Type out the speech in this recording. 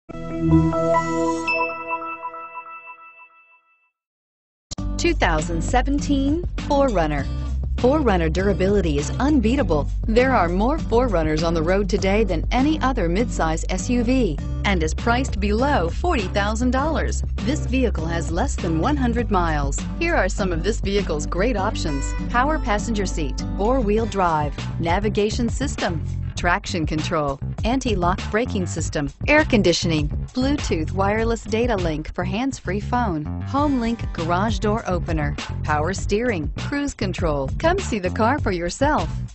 2017 4runner. 4runner durability is unbeatable. There are more 4runners on the road today than any other midsize SUV and is priced below $40,000. This vehicle has less than 100 miles. Here are some of this vehicle's great options: power passenger seat, four-wheel drive, navigation system, traction control, anti-lock braking system, air conditioning, Bluetooth wireless data link for hands-free phone, home link garage door opener, power steering, cruise control. Come see the car for yourself.